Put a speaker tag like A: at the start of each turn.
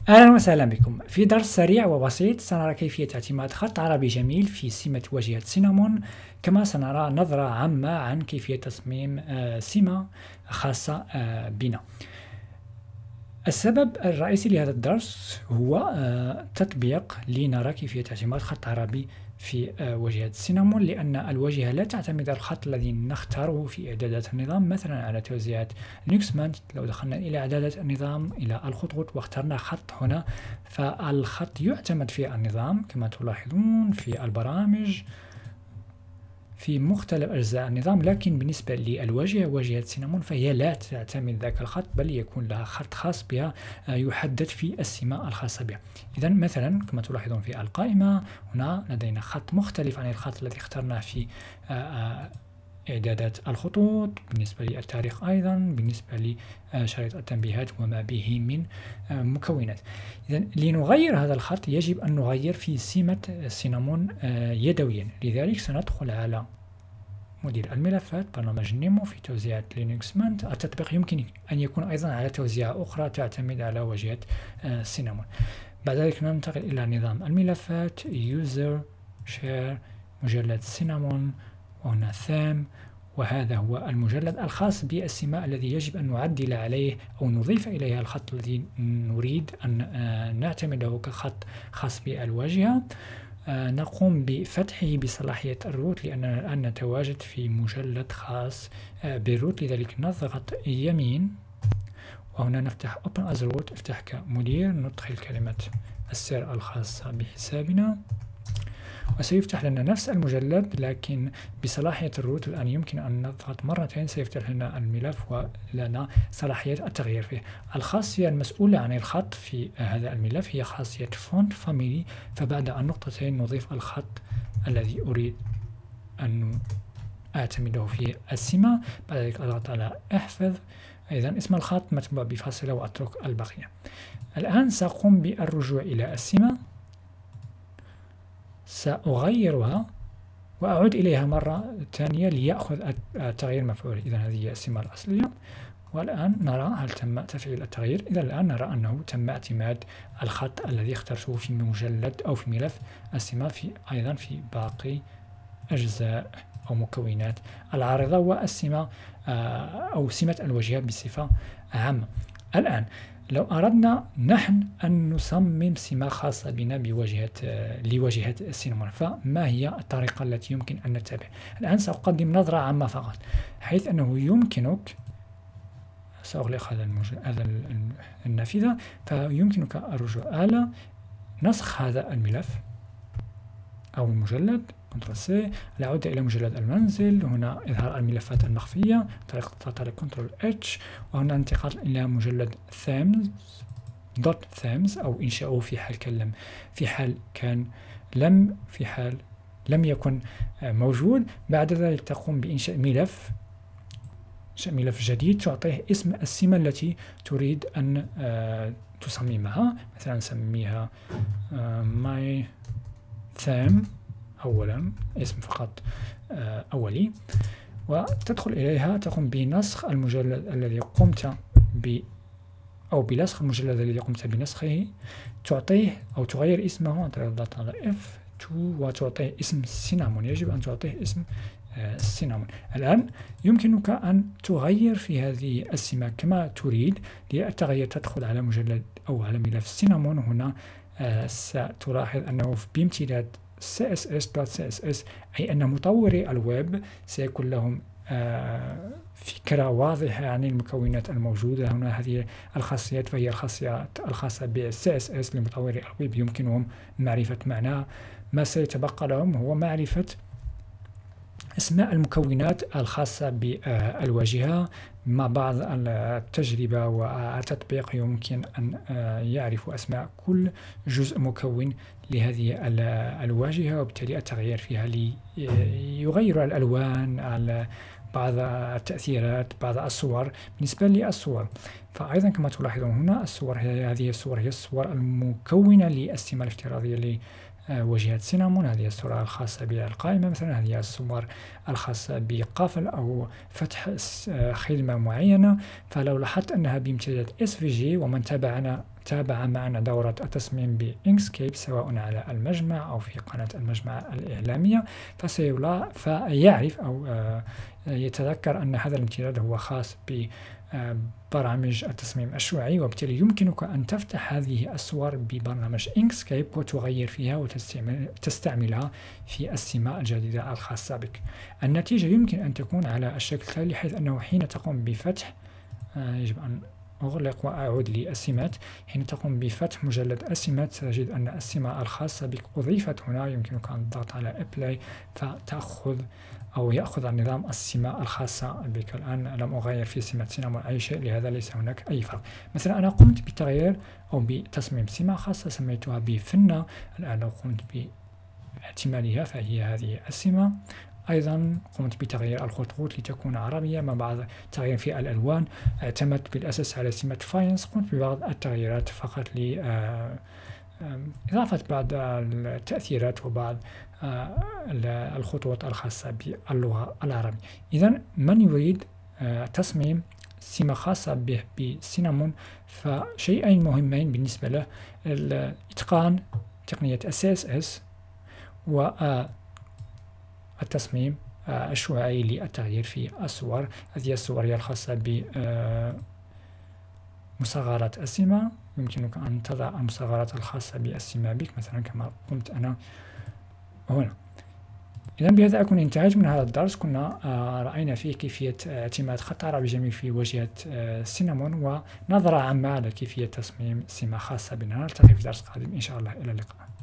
A: أهلا وسهلا بكم. في درس سريع وبسيط سنرى كيفية اعتماد خط عربي جميل في سمة واجهة سينامون، كما سنرى نظرة عامة عن كيفية تصميم سمة خاصة بنا. السبب الرئيسي لهذا الدرس هو تطبيق لنرى كيفية اعتماد خط عربي في واجهة سينامون، لأن الواجهة لا تعتمد على الخط الذي نختاره في إعدادات النظام، مثلا على توزيعات لينكس مانت. لو دخلنا إلى إعدادات النظام إلى الخطوط واخترنا خط هنا، فالخط يعتمد في النظام كما تلاحظون في البرامج في مختلف أجزاء النظام، لكن بالنسبة للواجهة واجهة سينامون فهي لا تعتمد ذاك الخط، بل يكون لها خط خاص بها يحدد في السمة الخاصة بها. إذا مثلا كما تلاحظون في القائمة هنا لدينا خط مختلف عن الخط الذي اخترناه في إعدادات الخطوط، بالنسبة للتاريخ أيضا، بالنسبة لشريط التنبيهات وما به من مكونات. إذا لنغير هذا الخط يجب أن نغير في سمة سينامون يدويا. لذلك سندخل على مدير الملفات، برنامج نيمو، في توزيعات لينكس مانت. التطبيق يمكن أن يكون أيضا على توزيعة أخرى تعتمد على واجهة سينامون. بعد ذلك ننتقل إلى نظام الملفات، يوزر، شير، مجلد سينامون، وهنا ثام، وهذا هو المجلد الخاص بالسمة الذي يجب أن نعدل عليه أو نضيف إليه الخط الذي نريد أن نعتمده كخط خاص بالواجهة. نقوم بفتحه بصلاحية الروت لأننا الآن نتواجد في مجلد خاص بالروت، لذلك نضغط يمين وهنا نفتح Open as root، افتح كمدير، ندخل كلمة السر الخاصة بحسابنا وسيفتح لنا نفس المجلد لكن بصلاحية الروت. الآن يمكن أن نضغط مرتين سيفتح لنا الملف ولنا صلاحية التغيير فيه. الخاصية المسؤولة عن الخط في هذا الملف هي خاصية Font Family، فبعد النقطتين نضيف الخط الذي أريد أن أعتمده في السمة. بعد ذلك أضغط على احفظ، إذن اسم الخط متبوع بفاصلة وأترك البقية. الآن سأقوم بالرجوع إلى السمة، سأغيرها وأعود إليها مرة ثانية ليأخذ التغيير مفعول. إذا هذه هي السمة الأصلية، والآن نرى هل تم تفعيل التغيير. إذا الآن نرى أنه تم اعتماد الخط الذي اخترته في مجلد أو في ملف السمة أيضا في باقي أجزاء أو مكونات العارضة والسمة أو سمة الواجهة بصفة عامة. الآن لو أردنا نحن أن نصمم سمة خاصة بنا لواجهة سينامون، فما هي الطريقة التي يمكن أن نتبع؟ الآن سأقدم نظرة عامة فقط، حيث أنه يمكنك، سأغلق هذا النافذة، فيمكنك الرجوع على نسخ هذا الملف أو المجلد، كنترول سي، العودة إلى مجلد المنزل، هنا إظهار الملفات المخفية، طريقة كنترول اتش، وهنا انتقال إلى مجلد themes أو إنشاؤه في حال كان لم يكن موجود. بعد ذلك تقوم بإنشاء ملف جديد تعطيه اسم السمة التي تريد أن تصممها، مثلا نسميها my theme أولا، اسم فقط أولي، وتدخل إليها، تقوم بنسخ المجلد الذي قمت بلصق المجلد الذي قمت بنسخه، تعطيه أو تغير اسمه عن طريق الضغط على F2 وتعطيه اسم سينامون. يجب أن تعطيه اسم سينامون. الآن يمكنك أن تغير في هذه السمة كما تريد. للتغيير تدخل على مجلد أو على ملف سينامون، هنا ستلاحظ أنه بامتداد css.css، أي أن مطوري الويب سيكون لهم فكرة واضحة عن المكونات الموجودة هنا. هذه الخاصيات فهي الخاصيات الخاصة ب CSS لمطوري الويب، يمكنهم معرفة معناها. ما سيتبقى لهم هو معرفة اسماء المكونات الخاصة بالواجهة. مع بعض التجربة والتطبيق يمكن أن يعرفوا أسماء كل جزء مكون لهذه الواجهة، وبالتالي التغيير فيها ليغير الألوان، على بعض التأثيرات، بعض الصور. بالنسبة للصور فأيضا كما تلاحظون هنا الصور هذه الصور هي الصور المكونة للسمة الافتراضية لواجهة سينامون. هذه الصورة الخاصة بالقائمة مثلا، هذه الصور الخاصة بقفل أو فتح خدمة معينة. فلو لاحظت أنها بامتداد SVG، ومن تابعنا تابع معنا دورة التصميم بإنكسكيب سواء على المجمع أو في قناة المجمع الإعلامية، فيعرف أو يتذكر أن هذا الامتداد هو خاص ببرامج التصميم الشعاعي، وبالتالي يمكنك أن تفتح هذه الصور ببرنامج إنكسكيب وتغير فيها وتستعملها في السمة الجديدة الخاصة بك. النتيجة يمكن أن تكون على الشكل التالي، حيث أنه حين تقوم بفتح يجب أن أغلق وأعود للسمات. حين تقوم بفتح مجلد السمات تجد أن السمة الخاصة بك أضيفت هنا. يمكنك أن تضغط على أبلاي فتأخذ أو يأخذ النظام السمة الخاصة بك. الآن لم أغير في سمة سينامون أي شيء، لهذا ليس هناك أي فرق. مثلا أنا قمت بتغيير أو بتصميم سمة خاصة سميتها بفنة، الآن لو قمت باعتمادها فهي هذه السمة. أيضا قمت بتغيير الخطوط لتكون عربية مع بعض التغيير في الألوان. اعتمدت بالأساس على سمة فاينس، قمت ببعض التغييرات فقط لإضافة بعض التأثيرات وبعض الخطوط الخاصة باللغة العربية. إذن من يريد تصميم سمة خاصة به بسينامون فشيئين مهمين بالنسبة له: إتقان تقنية CSS والتصميم الشعاعي للتغيير في الصور. هذه الصور هي الخاصة بمصغرات السمة. يمكنك أن تضع المصغرات الخاصة بالسمة بك مثلا كما قمت أنا هنا. إذن بهذا أكون انتهيت من هذا الدرس. كنا رأينا فيه كيفية اعتماد خط عربي جميل في واجهة سينامون ونظرة عامة على كيفية تصميم سمة خاصة بنا. نلتقي في درس قادم إن شاء الله. إلى اللقاء.